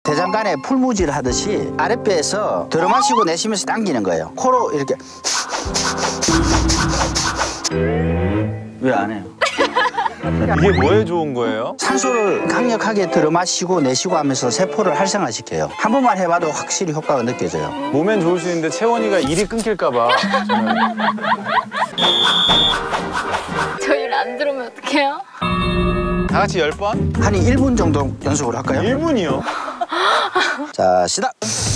대장간에 풀무질 하듯이 아랫배에서 들어 마시고 내쉬면서 당기는 거예요. 코로 이렇게. 왜 안 해요? 이게 뭐에 좋은 거예요? 산소를 강력하게 들어 마시고 내쉬고 하면서 세포를 활성화시켜요. 한 번만 해봐도 확실히 효과가 느껴져요. 몸엔 좋을 수 있는데 채원이가 일이 끊길까 봐. 저 일 안 들으면 어떡해요? 다 같이 10번? 한 1분 정도 연습을 할까요? 1분이요? 자, 시작!